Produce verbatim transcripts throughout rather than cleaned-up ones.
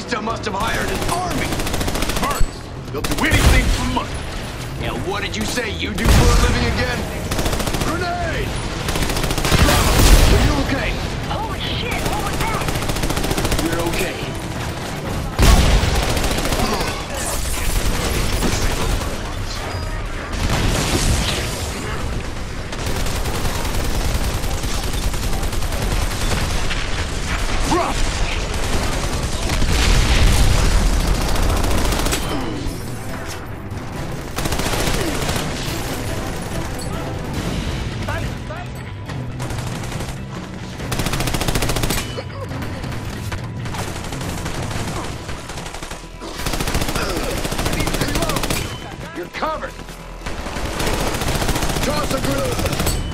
Batista must have hired an army. Mercs. They'll do anything for money. Yeah, what did you say you do for a living again? Grenade! Bravo, are you okay? Holy shit, what was that? You're okay. Covered! Toss a grenade!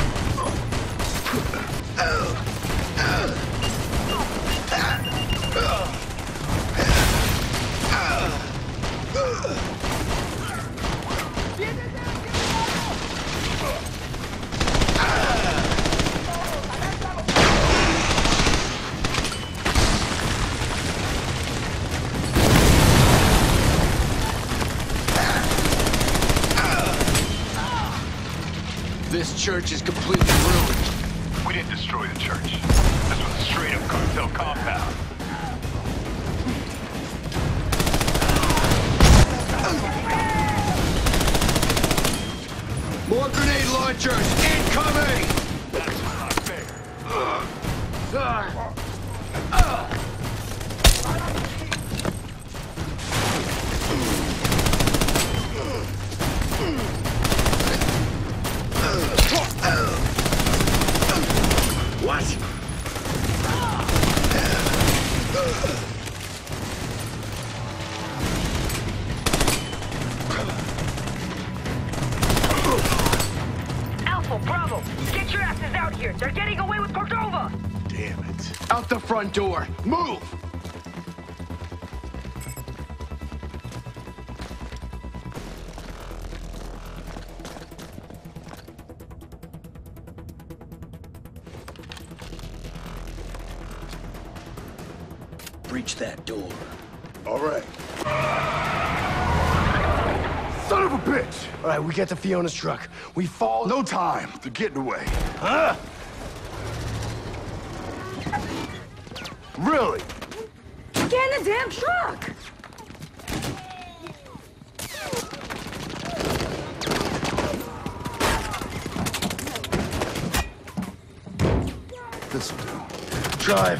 This church is completely ruined. We didn't destroy the church. This was a straight-up cartel compound. More grenade launchers incoming! That's not fair. Uh, uh, uh. What? Alpha, Bravo, get your asses out here. They're getting away with Cordova. Damn it. Out the front door. Move! Breach that door. All right. Son of a bitch! All right, we get to Fiona's truck. We fall... No time. They're getting away. Huh? Really? Get in the damn truck! This'll do. Drive.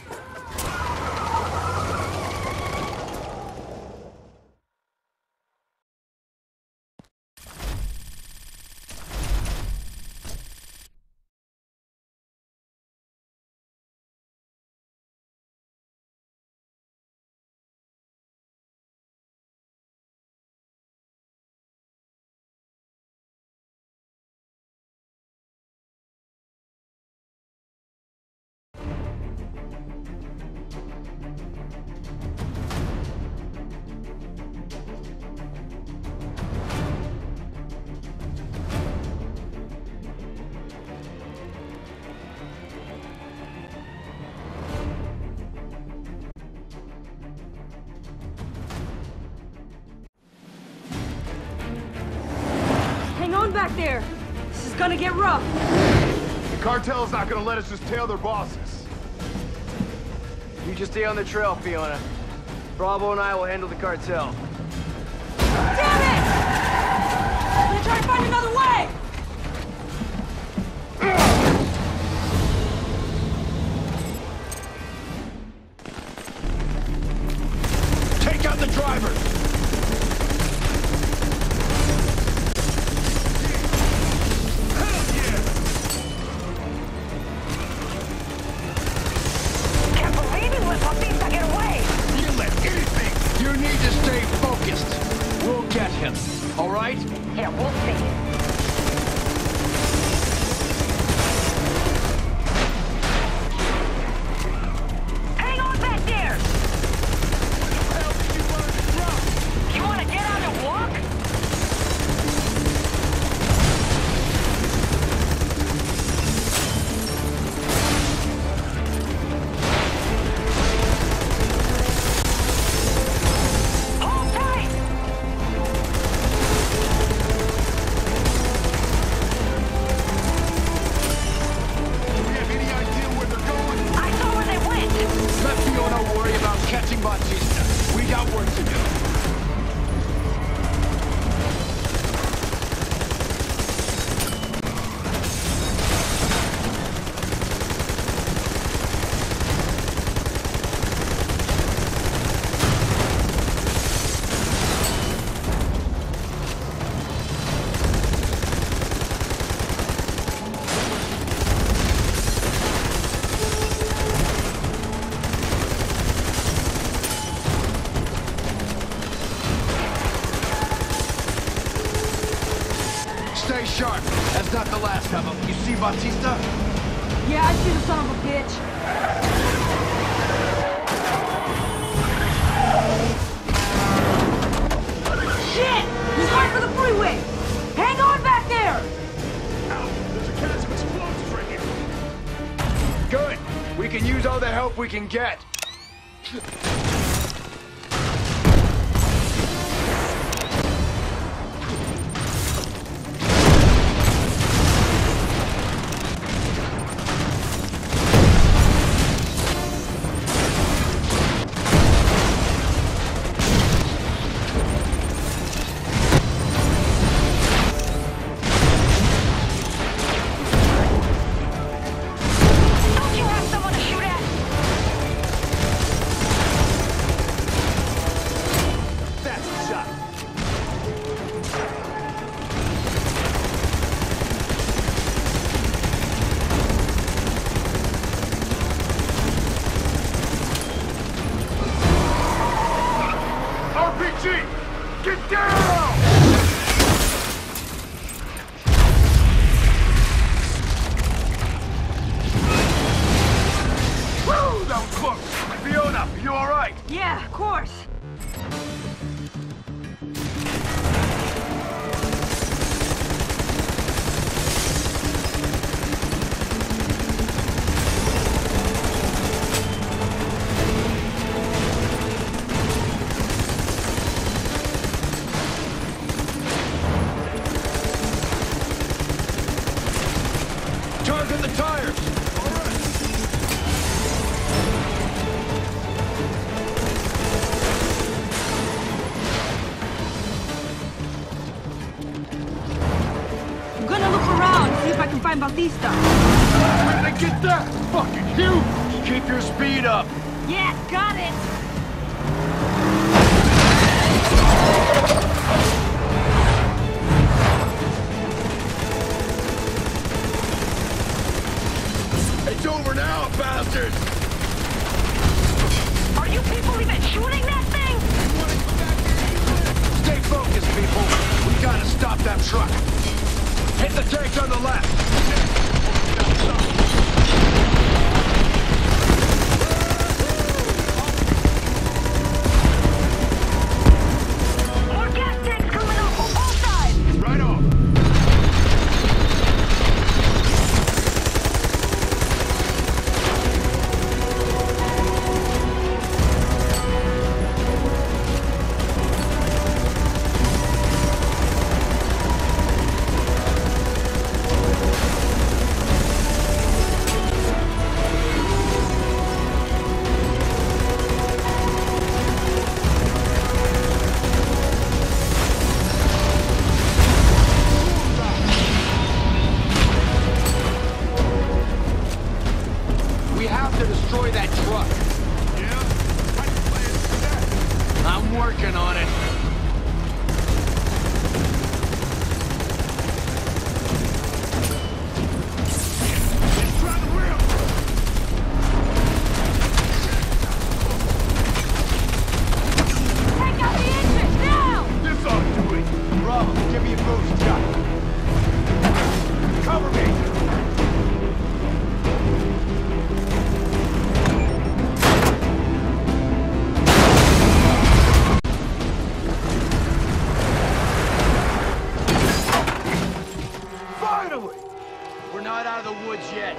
Back there. This is gonna get rough. The cartel's not gonna let us just tail their bosses. You just stay on the trail, Fiona. Bravo and I will handle the cartel. Damn it! I'm gonna try to find another way! Take out the driver! You need to stay focused. Stay sharp. That's not the last of them. You see Bautista? Yeah, I see the son of a bitch. Shit! He's going for the freeway! Hang on back there! There's a cast of explosives right here. Good. We can use all the help we can get. Don't you have someone to shoot at? That's a shot. R P G! Get down! Woo! That was close! Fiona, you alright? Yeah, of course. Target the tires! I'm gonna look around, see if I can find Bautista. Where did they get that? Fucking huge! Keep your speed up! Yeah, got it! It's over now, bastards! Are you people even shooting that thing? Stay focused, people. We gotta stop that truck. Hit the tank on the left. More gas tanks coming up on both sides! Right on. We have to destroy that truck. Yeah? How you plan to do that? I'm working on it. Try the wheel! Take out the engine, now! This ought to do it. Bravo, give me a boost shot. Cover me. Finally! We're not out of the woods yet.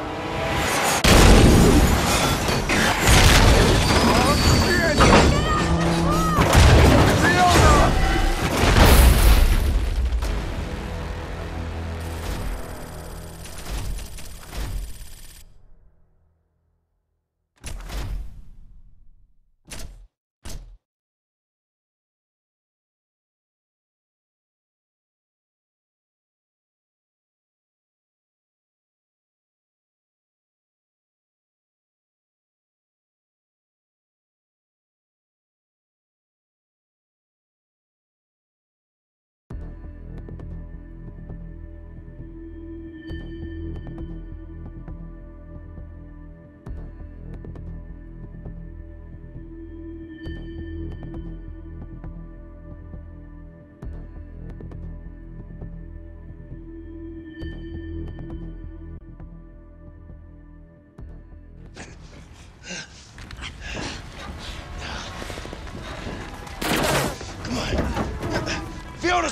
Oh, shit!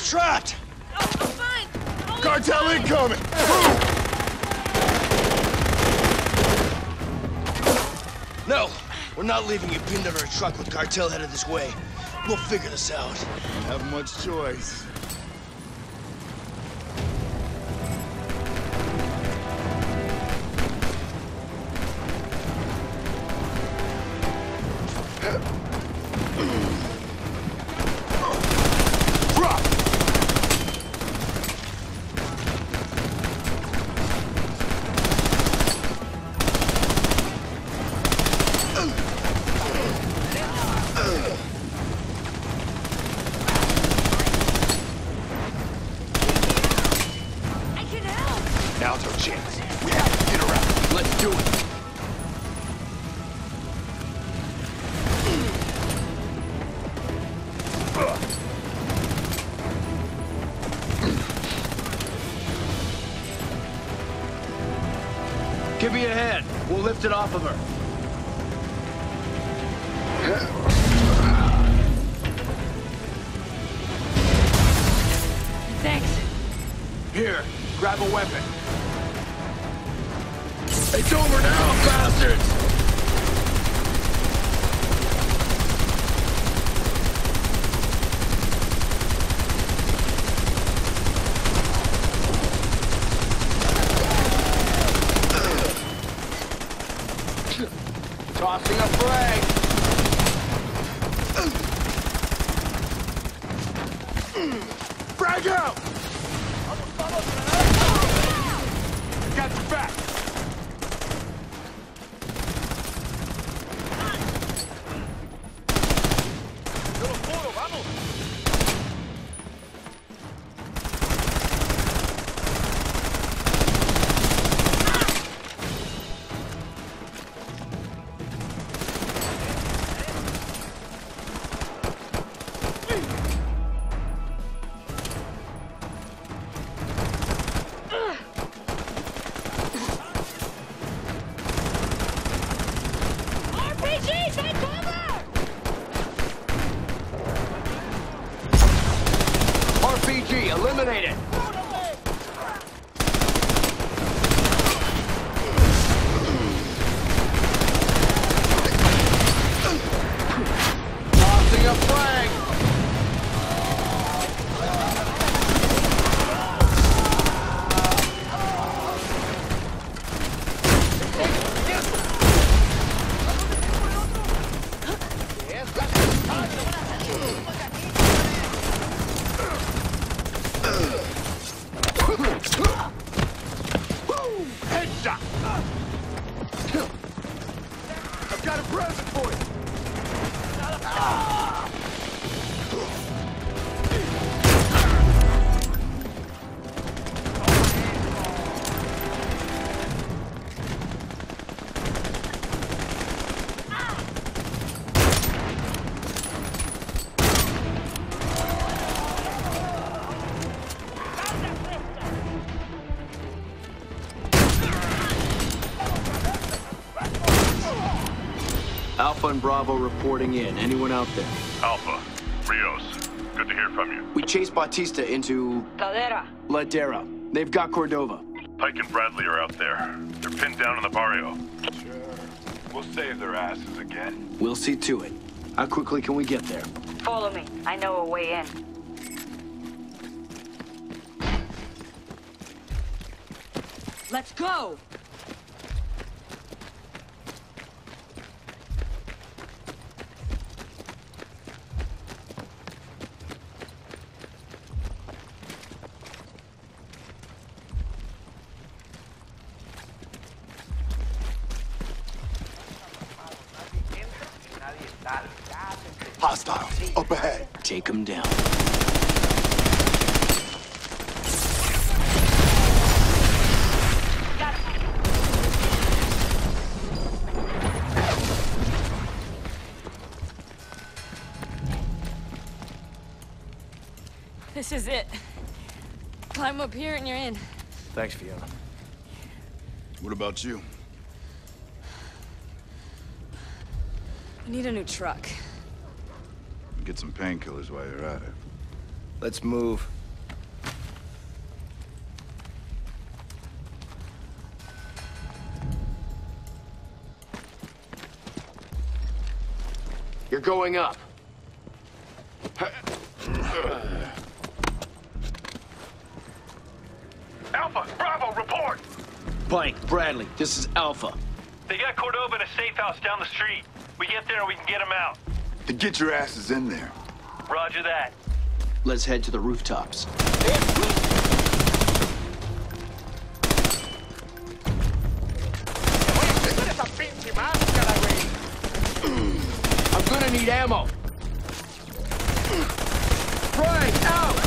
trapped! Oh, I'm fine! Oh, Cartel incoming! No, we're not leaving you pinned under a truck with Cartel headed this way. We'll figure this out. Don't have much choice. Now's our chance. We have to get around. Let's do it. Give me a hand. We'll lift it off of her. Thanks. Here, grab a weapon. It's over now, bastards! Tossing a frag. Frag out! Got your back. R P G, eliminate it! Tossing a flag! Headshot! I've got a present for you! Alpha and Bravo reporting in. Anyone out there? Alpha, Rios, good to hear from you. We chased Bautista into Ladera. Ladera. They've got Cordova. Pike and Bradley are out there. They're pinned down in the barrio. Sure. We'll save their asses again. We'll see to it. How quickly can we get there? Follow me. I know a way in. Let's go! Hostiles, up ahead. Take them down. Got him. This is it. Climb up here and you're in. Thanks, Fiona. What about you? I need a new truck. Get some painkillers while you're at it. Let's move. You're going up. Alpha, Bravo, report! Pike, Bradley, this is Alpha. They got Cordova in a safe house down the street. We get there and we can get him out. Then get your asses in there. Roger that. Let's head to the rooftops. I'm gonna need ammo. Frank, out!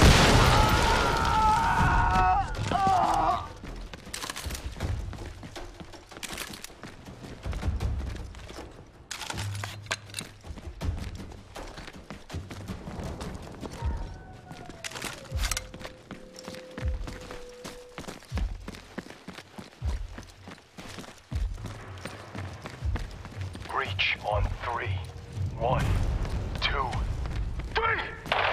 Reach on three. One, two, three!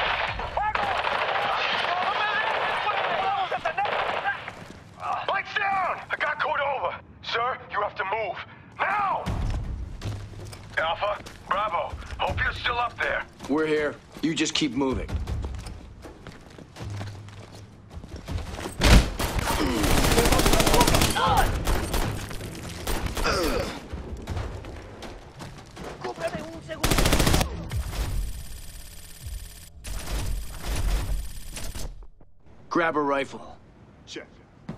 Lights down! I got Cordova. Sir, you have to move. Now! Alpha, Bravo, hope you're still up there. We're here. You just keep moving. Grab a rifle. Check.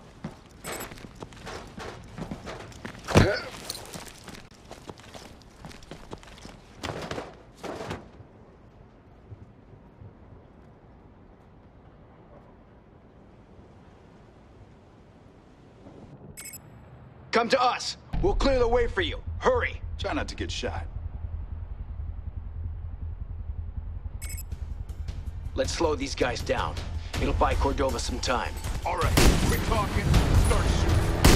Come to us. We'll clear the way for you. Hurry. Try not to get shot. Let's slow these guys down. It'll buy Cordova some time. All right, quit talking. Start shooting.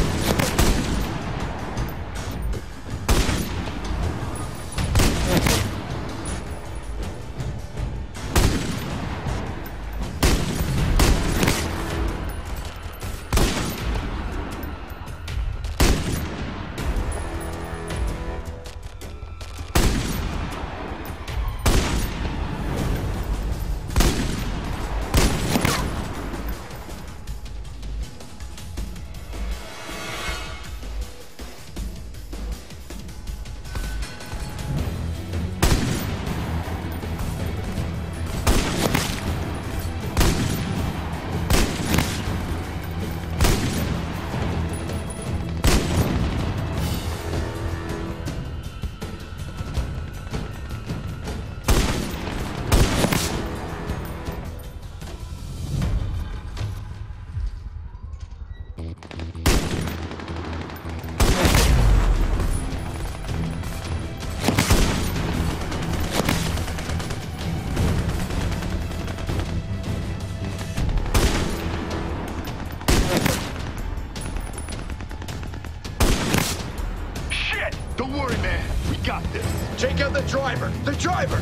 Don't worry, man. We got this. Take out the driver. The driver!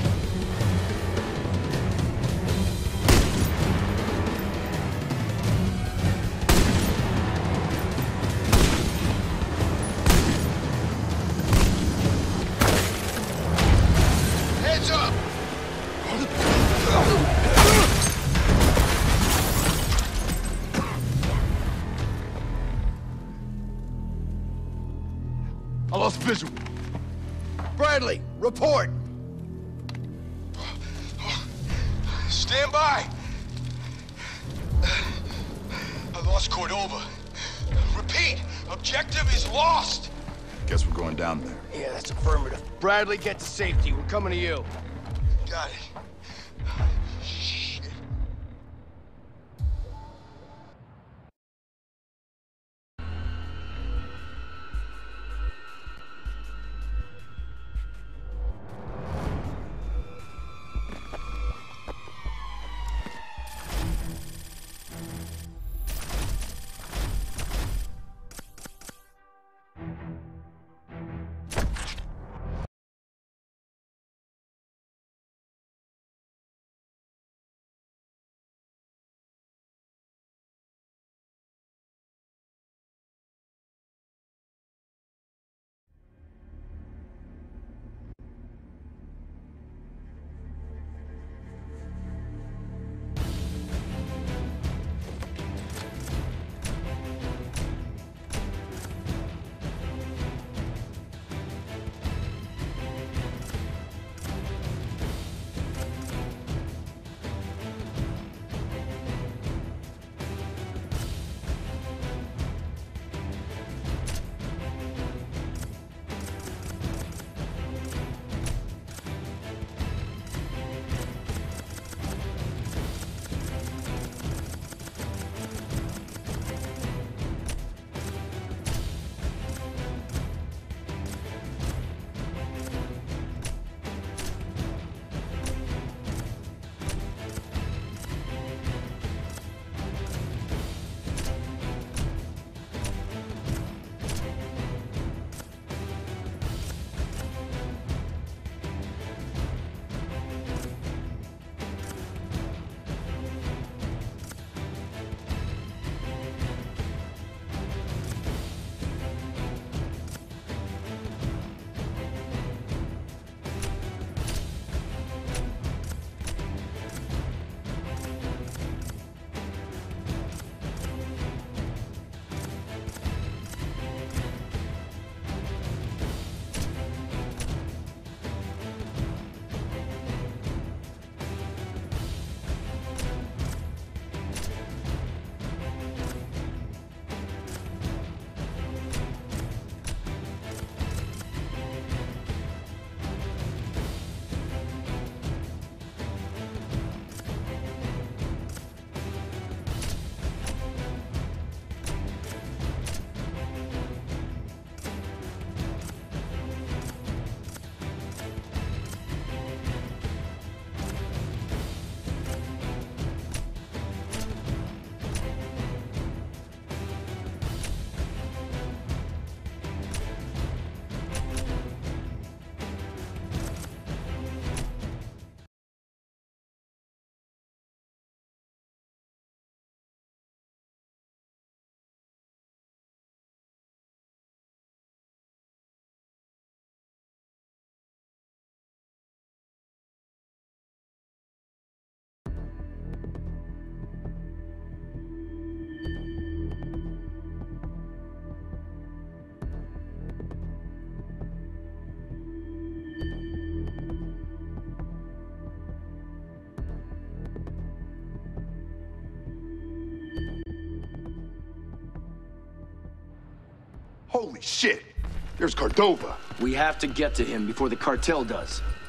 Heads up! I lost visual. Bradley, report! Stand by! I lost Cordova. Repeat, objective is lost! Guess we're going down there. Yeah, that's affirmative. Bradley, get to safety. We're coming to you. Got it. Holy shit! There's Cordova. We have to get to him before the cartel does.